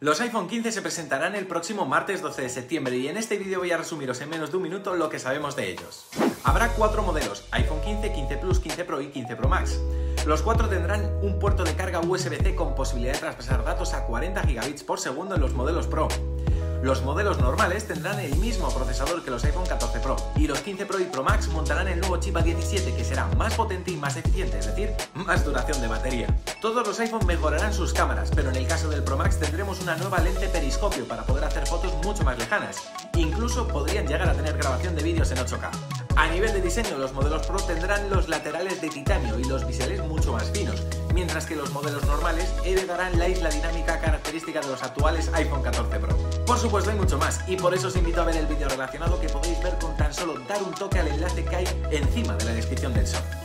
Los iPhone 15 se presentarán el próximo martes 12 de septiembre y en este vídeo voy a resumiros en menos de un minuto lo que sabemos de ellos. Habrá 4 modelos, iPhone 15, 15 Plus, 15 Pro y 15 Pro Max. Los 4 tendrán un puerto de carga USB-C con posibilidad de traspasar datos a 40 gigabits por segundo en los modelos Pro. Los modelos normales tendrán el mismo procesador que los iPhone 14 Pro y los 15 Pro y Pro Max montarán el nuevo chip A17 que será más potente y más eficiente, es decir, más duración de batería. Todos los iPhone mejorarán sus cámaras, pero en el caso del Pro Max tendremos una nueva lente periscopio para poder hacer fotos mucho más lejanas. Incluso podrían llegar a tener grabación de vídeos en 8K. A nivel de diseño, los modelos Pro tendrán los laterales de titanio y los biseles mucho más finos, mientras que los modelos normales heredarán la isla dinámica característica de los actuales iPhone 14 Pro. Por supuesto hay mucho más, y por eso os invito a ver el vídeo relacionado que podéis ver con tan solo dar un toque al enlace que hay encima de la descripción del short.